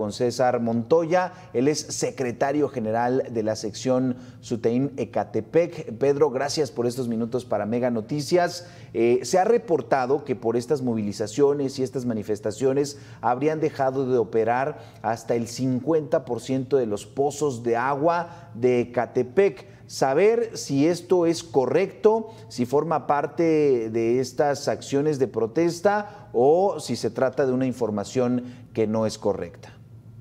con César Montoya. Él es secretario general de la sección Sutein Ecatepec. Pedro, gracias por estos minutos para Mega Noticias. Se ha reportado que por estas movilizaciones y estas manifestaciones habrían dejado de operar hasta el 50% de los pozos de agua de Ecatepec. Saber si esto es correcto, si forma parte de estas acciones de protesta o si se trata de una información que no es correcta.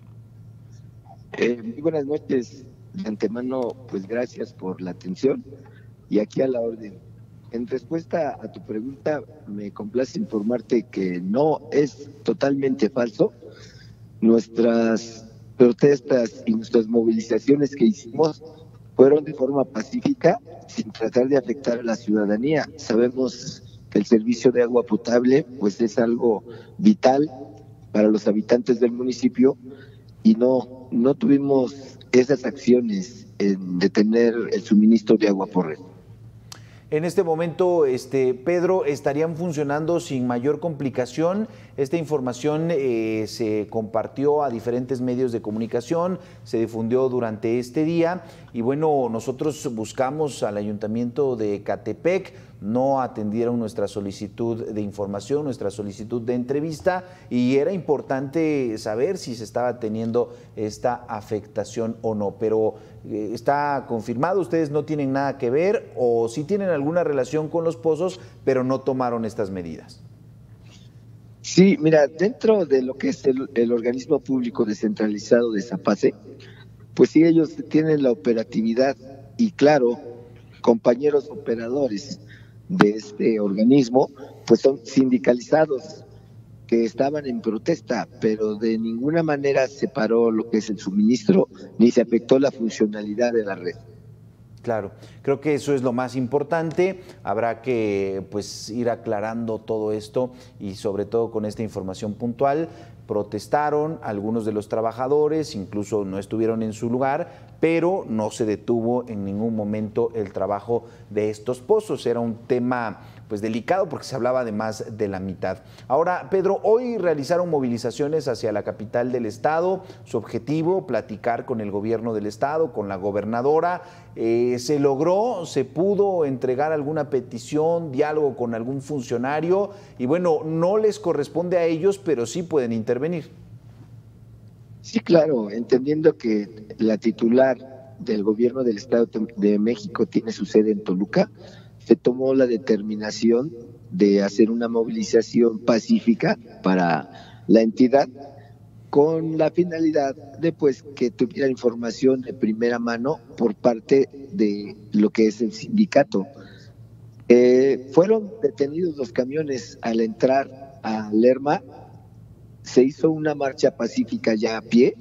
Muy buenas noches. De antemano, pues gracias por la atención y aquí a la orden. En respuesta a tu pregunta, me complace informarte que no es totalmente falso. Nuestras protestas y nuestras movilizaciones que hicimos fueron de forma pacífica, sin tratar de afectar a la ciudadanía. Sabemos que el servicio de agua potable pues es algo vital para los habitantes del municipio y no tuvimos esas acciones en detener el suministro de agua por red. En este momento, Pedro, ¿estarían funcionando sin mayor complicación? Esta información se compartió a diferentes medios de comunicación, se difundió durante este día y bueno, nosotros buscamos al Ayuntamiento de Ecatepec, no atendieron nuestra solicitud de información, nuestra solicitud de entrevista y era importante saber si se estaba teniendo esta afectación o no, pero está confirmado, ustedes no tienen nada que ver o sí tienen alguna relación con los pozos, pero no tomaron estas medidas. Sí, mira, dentro de lo que es el organismo público descentralizado de Zapase, pues sí, ellos tienen la operatividad y claro, compañeros operadores de este organismo, pues son sindicalizados que estaban en protesta, pero de ninguna manera se paró lo que es el suministro, ni se afectó la funcionalidad de la red. Claro, creo que eso es lo más importante, habrá que pues ir aclarando todo esto y sobre todo con esta información puntual. Protestaron algunos de los trabajadores, incluso no estuvieron en su lugar, pero no se detuvo en ningún momento el trabajo de estos pozos. Era un tema pues delicado porque se hablaba de más de la mitad. Ahora, Pedro, hoy realizaron movilizaciones hacia la capital del estado. Su objetivo, platicar con el gobierno del estado, con la gobernadora. ¿Se logró, se pudo entregar alguna petición, diálogo con algún funcionario? Y bueno, no les corresponde a ellos, pero sí pueden intervenir. Sí, claro, entendiendo que la titular del gobierno del Estado de México tiene su sede en Toluca, se tomó la determinación de hacer una movilización pacífica para la entidad con la finalidad de pues que tuviera información de primera mano por parte de lo que es el sindicato. Fueron detenidos los camiones al entrar a Lerma, se hizo una marcha pacífica ya a pie,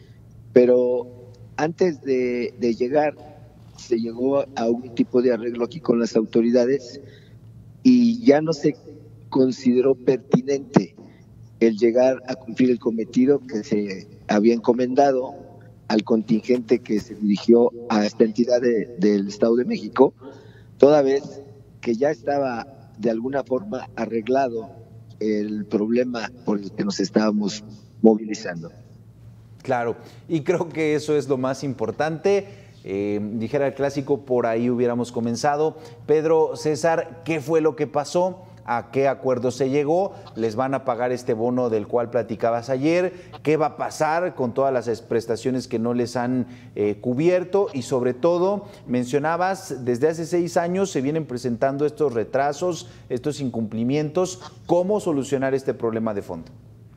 pero antes de llegar se llegó a un tipo de arreglo aquí con las autoridades y ya no se consideró pertinente el llegar a cumplir el cometido que se había encomendado al contingente que se dirigió a esta entidad del Estado de México, toda vez que ya estaba de alguna forma arreglado el problema por el que nos estábamos movilizando. Claro, y creo que eso es lo más importante. Dijera el clásico, por ahí hubiéramos comenzado. Pedro, César, ¿qué fue lo que pasó? ¿A qué acuerdo se llegó? ¿Les van a pagar este bono del cual platicabas ayer? ¿Qué va a pasar con todas las prestaciones que no les han cubierto? Y sobre todo, mencionabas, desde hace 6 años se vienen presentando estos retrasos, estos incumplimientos. ¿Cómo solucionar este problema de fondo?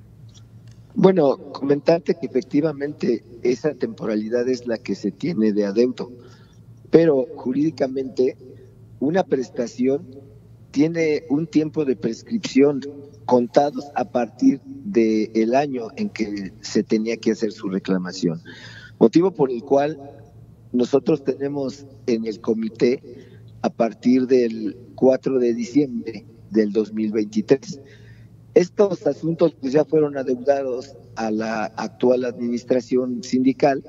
Bueno, comentarte que efectivamente esa temporalidad es la que se tiene de adeudo, pero jurídicamente una prestación tiene un tiempo de prescripción contados a partir del año en que se tenía que hacer su reclamación, motivo por el cual nosotros tenemos en el comité a partir del 4 de diciembre del 2023. Estos asuntos pues ya fueron adeudados a la actual administración sindical,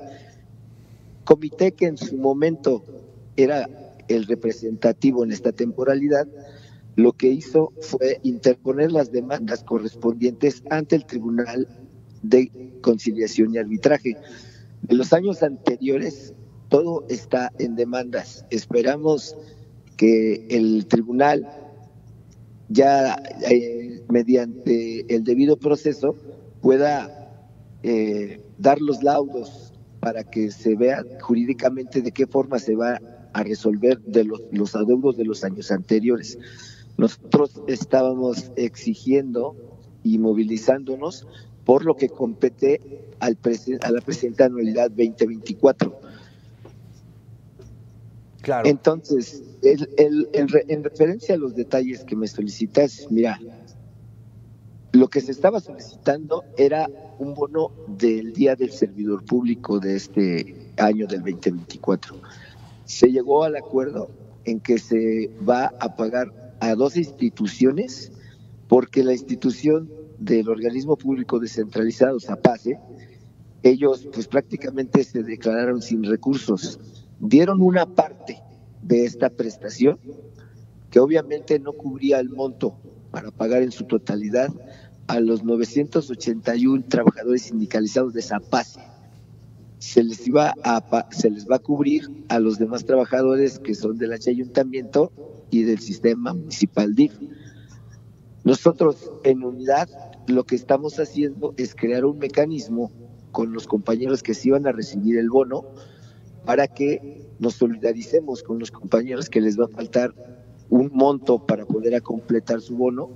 comité que en su momento era el representativo en esta temporalidad, lo que hizo fue interponer las demandas correspondientes ante el Tribunal de conciliación y arbitraje. En los años anteriores todo está en demandas. Esperamos que el tribunal ya mediante el debido proceso pueda dar los laudos para que se vea jurídicamente de qué forma se va a resolver de los adeudos de los años anteriores. Nosotros estábamos exigiendo y movilizándonos por lo que compete a la presente anualidad 2024. Claro. Entonces, en referencia a los detalles que me solicitas, mira, lo que se estaba solicitando era un bono del Día del Servidor Público de este año del 2024. Se llegó al acuerdo en que se va a pagar a 2 instituciones, porque la institución del organismo público descentralizado, SAPACE, ellos pues prácticamente se declararon sin recursos. Dieron una parte de esta prestación que obviamente no cubría el monto para pagar en su totalidad a los 981 trabajadores sindicalizados de SAPACE. Se les va a cubrir a los demás trabajadores que son del ayuntamiento y del sistema municipal DIF. Nosotros en unidad lo que estamos haciendo es crear un mecanismo con los compañeros que sí van a recibir el bono para que nos solidaricemos con los compañeros que les va a faltar un monto para poder completar su bono,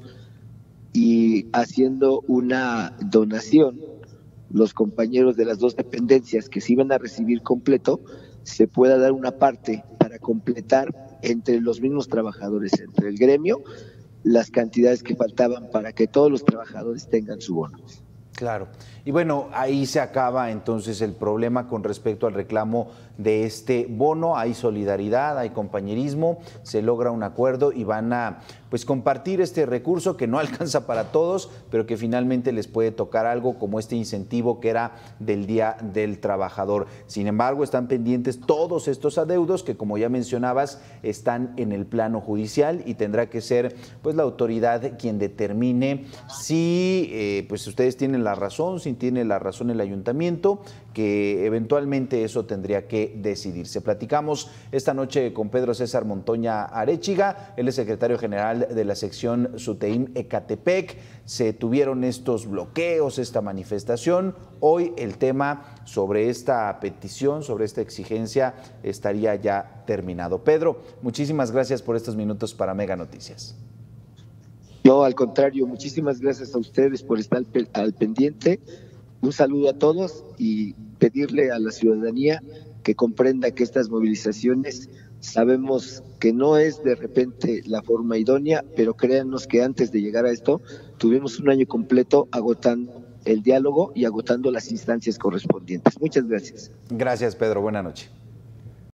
y haciendo una donación, los compañeros de las 2 dependencias que sí van a recibir completo, se pueda dar una parte para completar entre los mismos trabajadores, entre el gremio, las cantidades que faltaban para que todos los trabajadores tengan su bono. Claro. Y bueno, ahí se acaba entonces el problema con respecto al reclamo de este bono. Hay solidaridad, hay compañerismo, se logra un acuerdo y van a pues compartir este recurso que no alcanza para todos, pero que finalmente les puede tocar algo como este incentivo que era del Día del Trabajador. Sin embargo, están pendientes todos estos adeudos que, como ya mencionabas, están en el plano judicial y tendrá que ser pues la autoridad quien determine si pues ustedes tienen la razón, si tiene la razón el ayuntamiento, que eventualmente eso tendría que decidirse. Platicamos esta noche con Pedro César Montoña Arechiga, él es secretario general de la sección SUTEIM Ecatepec. Se tuvieron estos bloqueos, esta manifestación. Hoy el tema sobre esta petición, sobre esta exigencia, estaría ya terminado. Pedro, muchísimas gracias por estos minutos para Mega Noticias. No, al contrario, muchísimas gracias a ustedes por estar al pendiente. Un saludo a todos y pedirle a la ciudadanía que comprenda que estas movilizaciones sabemos que no es de repente la forma idónea, pero créanos que antes de llegar a esto tuvimos un año completo agotando el diálogo y agotando las instancias correspondientes. Muchas gracias. Gracias, Pedro. Buenas noches.